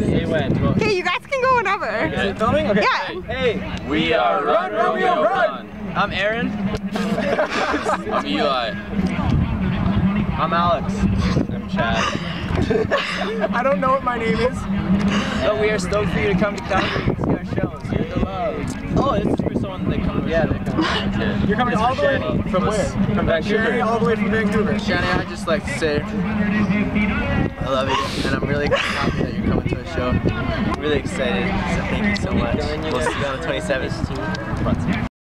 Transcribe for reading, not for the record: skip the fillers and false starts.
Say when. Okay, you guys can go whenever. Is it filming? Okay. Yeah. Hey, we are Run Romeo Run. I'm Aaron. I'm Eli. I'm Alex. I'm Chad. I don't know what my name is. But we are stoked for you to come to Calgary and see our shows. You're the love. Oh, this is for someone that comes. Yeah, they come. You're coming all the way From where? From Vancouver. all the way from Vancouver. Shanny, I'd just like to say I love you, and I'm really happy that you're coming to a show. I'm really excited, so thank you so much. We'll see you on the 27th.